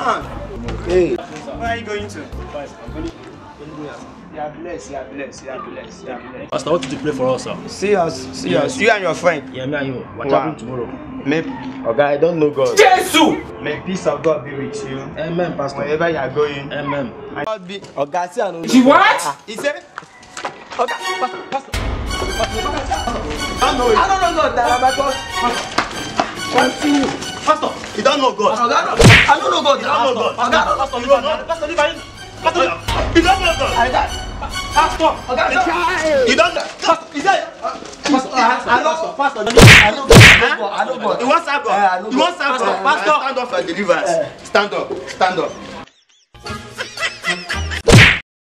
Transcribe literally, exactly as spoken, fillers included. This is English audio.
man. Hey. Where are you going to? I'm going to. You are blessed, you are blessed, you are blessed, you are blessed. Pastor, I want you to pray for us, sir. See us, see Yes. us. You and your friend. Yeah, me and you. What Wow. happening tomorrow? May, Okay, I don't know God. Jesus! May peace of God be with you. Amen, Pastor. Wherever you are going. Amen. God be. Okay, see, I don't know. She what? Ah. He said. Okay, pastor, pastor. I don't know it. I don't know God. That my God. Pastor, you don't know God. I don't know. I don't know God. You don't know God. Pastor, Pastor, you don't know. Pastor, you don't know. Pastor, you don't know God. I got. Pastor, you don't know. Pastor, is that? Pastor, I know. Pastor, I know God. I know God. You want serve God? I know You want God. serve God? Pastor, Stand up for deliverance. Stand up, stand up.